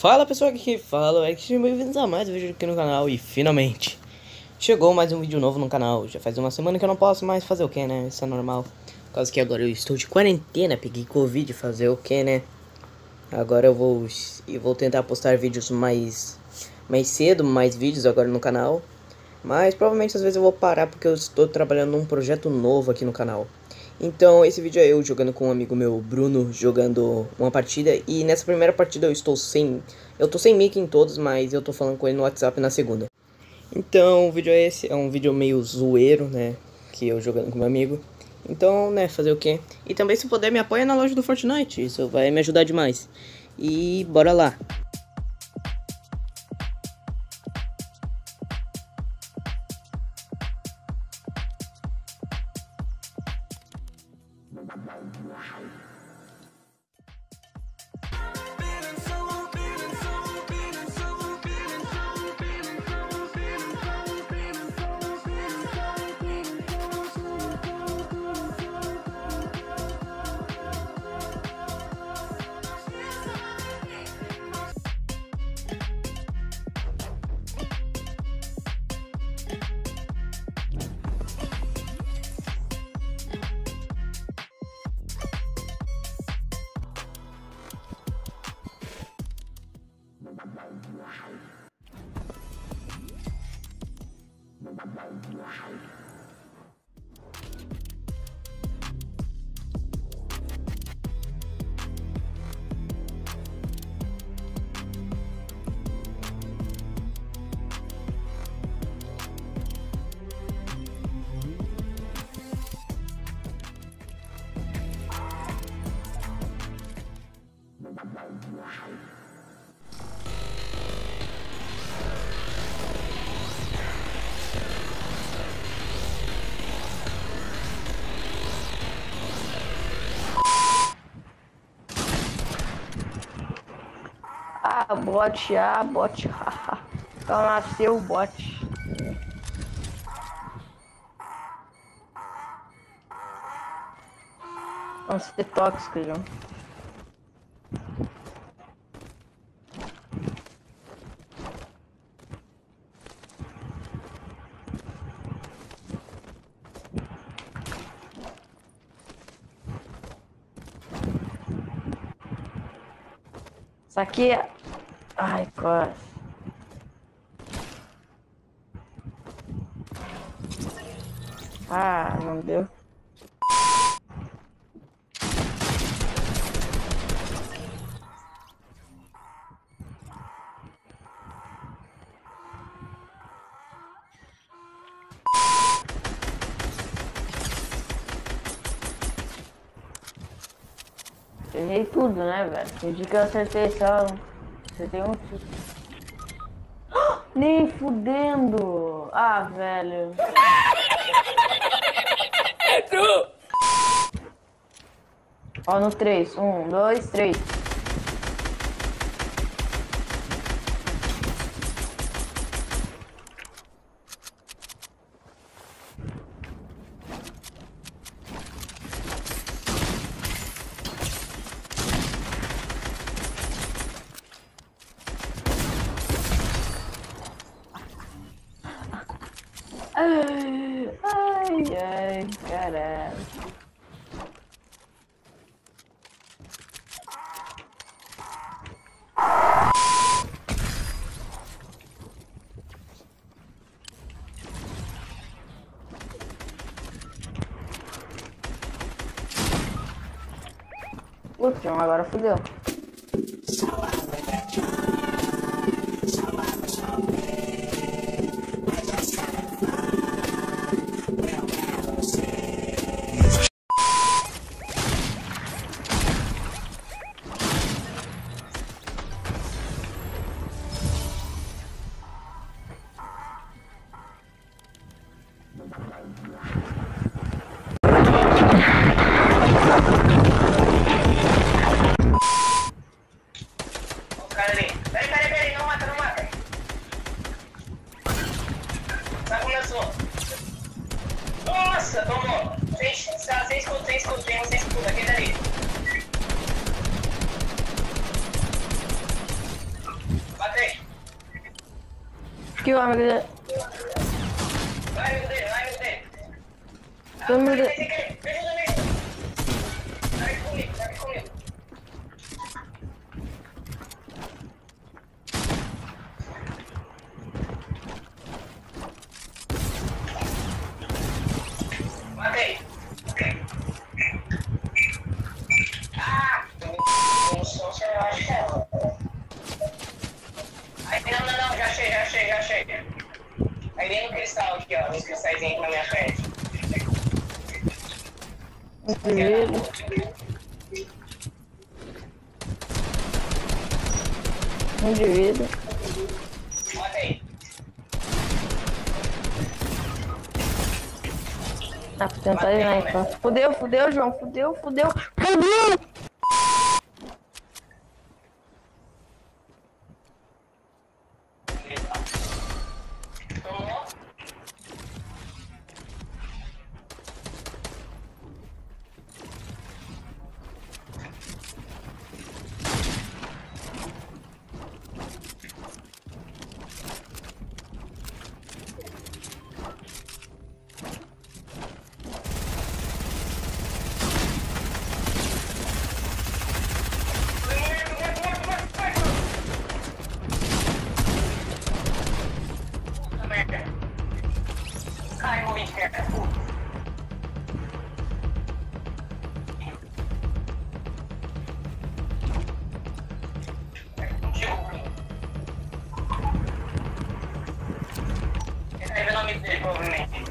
Fala pessoal, aqui quem fala é que sejam bem-vindos a mais um vídeo aqui no canal. E finalmente chegou mais um vídeo novo no canal. Já faz uma semana que eu não posso mais fazer o que, né? Isso é normal. Por causa que agora eu estou de quarentena, peguei Covid, fazer o que, né? Agora eu vou tentar postar vídeos mais cedo, mais vídeos agora no canal. Mas provavelmente às vezes eu vou parar porque eu estou trabalhando num projeto novo aqui no canal. Então esse vídeo é eu jogando com um amigo meu, Bruno, jogando uma partida. E nessa primeira partida eu tô sem mic em todos, mas eu tô falando com ele no WhatsApp na segunda. Então o vídeo é esse, é um vídeo meio zoeiro, né, que eu jogando com meu amigo. Então, né, fazer o quê? E também, se puder, me apoia na loja do Fortnite, isso vai me ajudar demais. E bora lá. Bot, então nasceu o bot. Vamos ser tóxicos, João. Isso aqui é... Ai, quase. Ah, não deu. Errei tudo, né, velho? No dia que eu acertei só... Acertei um tiro. Nem fudendo! Ah, velho. Ó, no 3. 1, 2, 3. Ai, caralho. Putz, agora fudeu. Peraí, não mata. Já começou. Nossa, tomou. Sem escudo, aquele ali. Que o amigo dele. Vai, meu Deus, vai, meu Deus. Todo mundo. Me ajuda mesmo. Vai comigo, vai comigo. Matei. Ah! Aí, não, já achei. Aí vem no cristal aqui, ó, nos cristais aqui na minha frente. Indivíduo. Indivíduo. Matei. Ah, vou tentar ir lá então. Fudeu, João. Fudeu. Tomou. Puta merda. Ai, morri de perto. Contigo, Bruno. Ele tá vendo o amigo dele, provavelmente.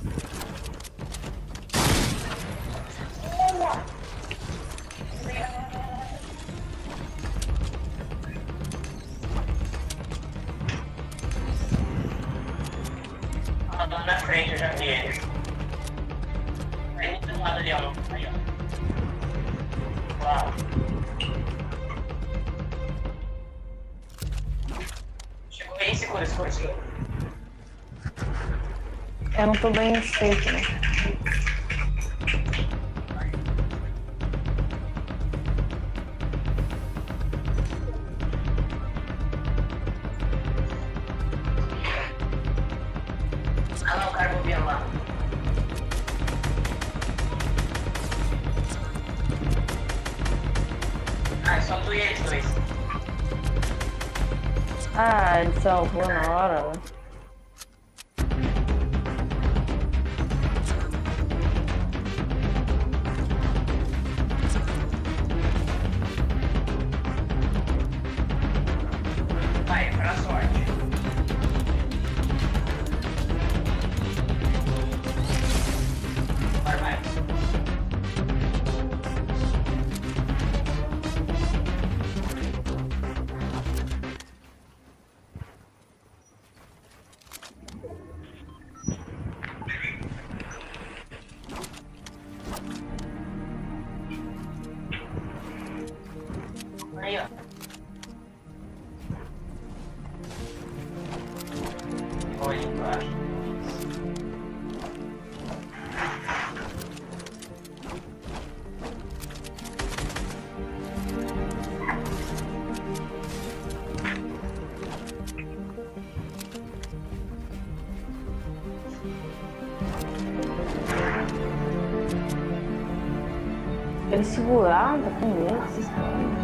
Ah, tá na frente, eu já vi ele. Aí do lado ali, ó. Aí, ó. Uau. Chegou aí, segura. Eu não tô bem safe, né? Ah, não, o cara bobeando lá. Ah, é só tu e eles dois. Ah, ele salvou na hora, né? Vai, pra sorte. Vai. Aí, ó. Olha embaixo. Ele seguraram, tá com medo, esses caras.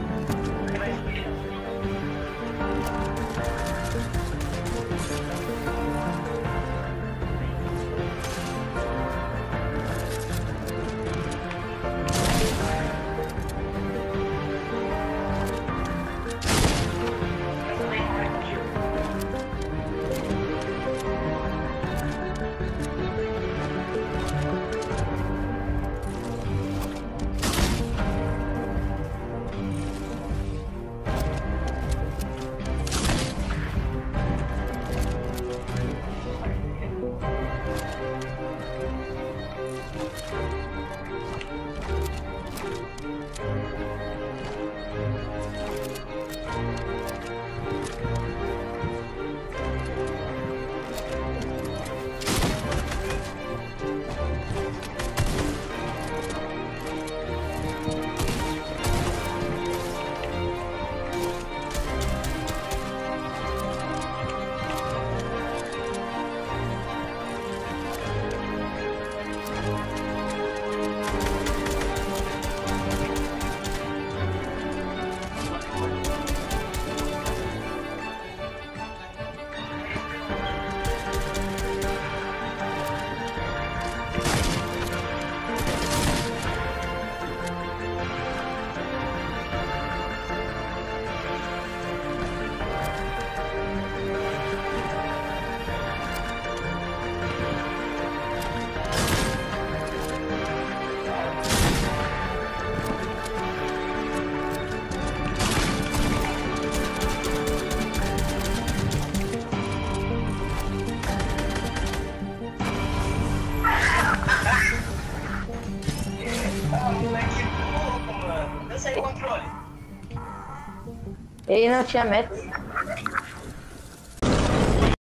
Ele não tinha meta.